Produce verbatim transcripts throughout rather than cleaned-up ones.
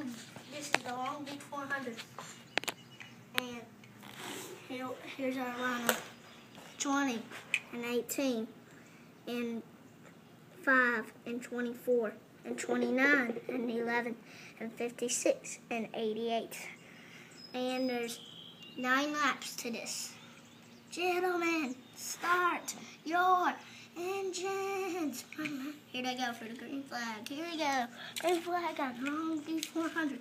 long, this is the Long Beach four hundred. And here, here's our lineup. twenty and eighteen and five and twenty-four and twenty-nine and eleven and fifty-six and eighty-eight. And there's nine laps to this. Gentlemen, start your engines. Here they go for the green flag. Here we go. Green flag on Long Beach four hundred.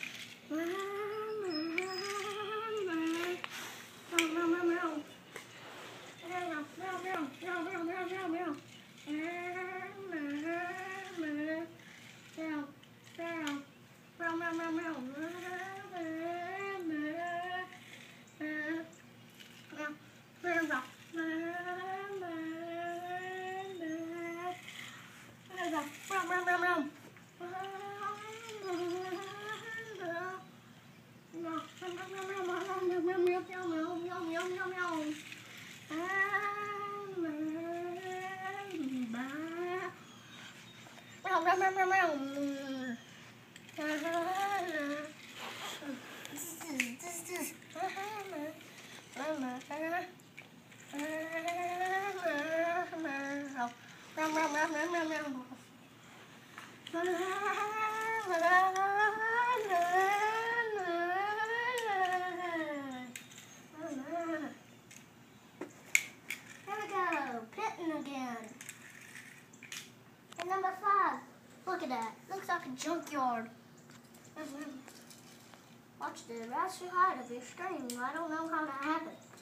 And number five, look at that. Looks like a junkyard. Watch the right side of your screen. I don't know how that happened.